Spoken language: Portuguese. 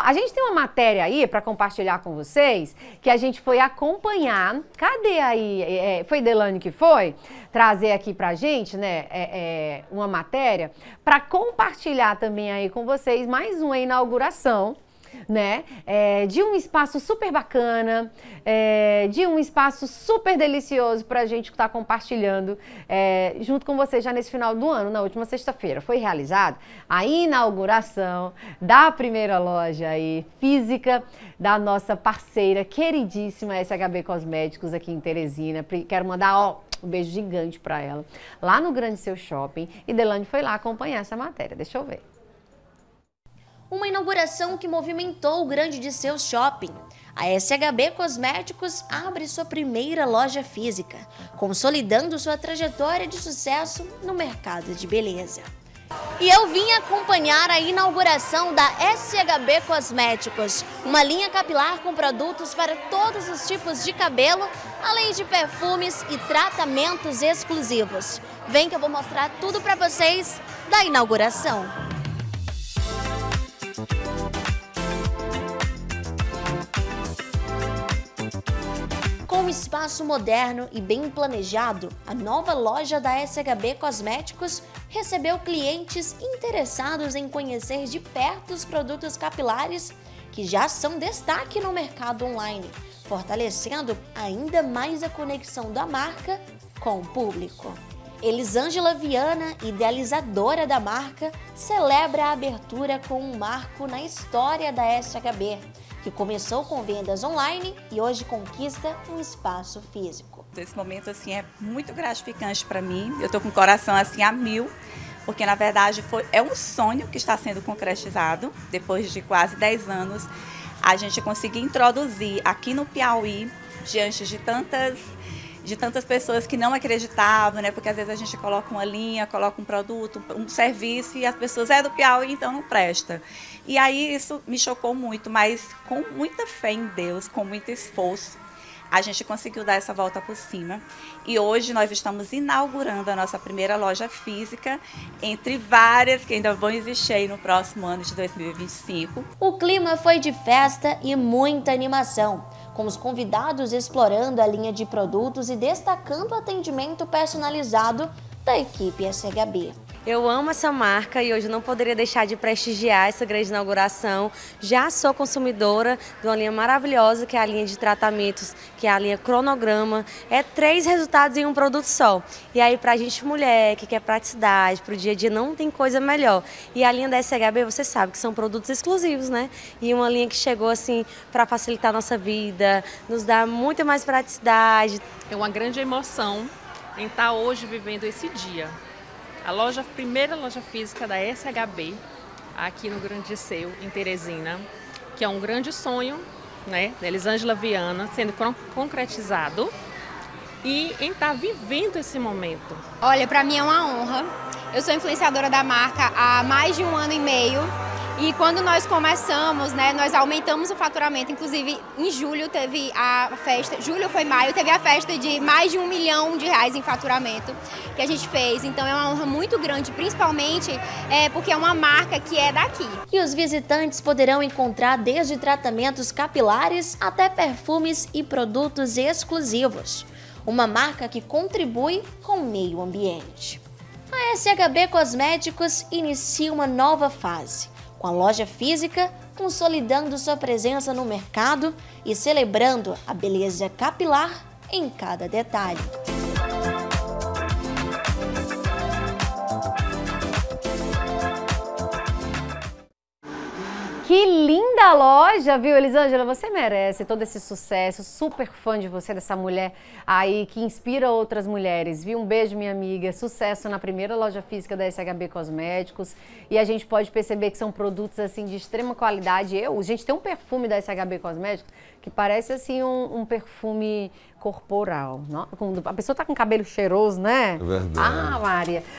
a gente tem uma matéria aí para compartilhar com vocês, que a gente foi acompanhar. Cadê aí? Foi Delane que foi trazer aqui pra gente, né, uma matéria para compartilhar também aí com vocês mais uma inauguração, né, de um espaço super bacana, de um espaço super delicioso para a gente estar compartilhando junto com vocês já nesse final do ano. Na última sexta-feira foi realizada a inauguração da primeira loja aí, física da nossa parceira queridíssima SHB Cosméticos aqui em Teresina. Quero mandar um beijo gigante para ela, lá no Grande Seu Shopping, e Delane foi lá acompanhar essa matéria. Deixa eu ver. Uma inauguração que movimentou o Grande de Seu Shopping. A SHB Cosméticos abre sua primeira loja física, consolidando sua trajetória de sucesso no mercado de beleza. E eu vim acompanhar a inauguração da SHB Cosméticos, uma linha capilar com produtos para todos os tipos de cabelo, além de perfumes e tratamentos exclusivos. Vem que eu vou mostrar tudo para vocês da inauguração. Com um espaço moderno e bem planejado, a nova loja da SHB Cosméticos recebeu clientes interessados em conhecer de perto os produtos capilares que já são destaque no mercado online, fortalecendo ainda mais a conexão da marca com o público. Elisângela Viana, idealizadora da marca, celebra a abertura com um marco na história da SHB, que começou com vendas online e hoje conquista um espaço físico. Esse momento assim é muito gratificante para mim. Eu estou com o coração assim a mil, porque na verdade é um sonho que está sendo concretizado. Depois de quase 10 anos, a gente conseguiu introduzir aqui no Piauí, diante de tantas pessoas que não acreditavam, né? Porque às vezes a gente coloca uma linha, coloca um produto, um serviço e as pessoas do Piauí, então não presta. E aí isso me chocou muito, mas com muita fé em Deus, com muito esforço, a gente conseguiu dar essa volta por cima. E hoje nós estamos inaugurando a nossa primeira loja física, entre várias que ainda vão existir aí no próximo ano de 2025. O clima foi de festa e muita animação, com os convidados explorando a linha de produtos e destacando o atendimento personalizado da equipe SHB. Eu amo essa marca e hoje não poderia deixar de prestigiar essa grande inauguração. Já sou consumidora de uma linha maravilhosa, que é a linha de tratamentos, que é a linha Cronograma. É 3 resultados em um produto só. E aí, pra gente mulher que quer praticidade, pro dia a dia, não tem coisa melhor. E a linha da SHB, você sabe que são produtos exclusivos, né? E uma linha que chegou assim para facilitar a nossa vida, nos dá muita mais praticidade. É uma grande emoção em estar hoje vivendo esse dia. A primeira loja física da SHB, aqui no Grande de Seu, em Teresina, que é um grande sonho, né, da Elisângela Viana, sendo concretizado, e em estar vivendo esse momento. Olha, para mim é uma honra. Eu sou influenciadora da marca há mais de 1 ano e meio. E quando nós começamos, né, nós aumentamos o faturamento. Inclusive, em julho teve a festa, julho foi maio, teve a festa de mais de R$1 milhão em faturamento que a gente fez. Então é uma honra muito grande, principalmente porque é uma marca que é daqui. E os visitantes poderão encontrar desde tratamentos capilares até perfumes e produtos exclusivos. Uma marca que contribui com o meio ambiente. A SHB Cosméticos inicia uma nova fase, com a loja física consolidando sua presença no mercado e celebrando a beleza capilar em cada detalhe. Que linda loja, viu, Elisângela? Você merece todo esse sucesso, super fã de você, dessa mulher aí que inspira outras mulheres, viu? Um beijo, minha amiga, sucesso na primeira loja física da SHB Cosméticos, e a gente pode perceber que são produtos, assim, de extrema qualidade. A gente tem um perfume da SHB Cosméticos que parece, assim, um perfume corporal. A pessoa tá com cabelo cheiroso, né? É verdade. Ah, Maria.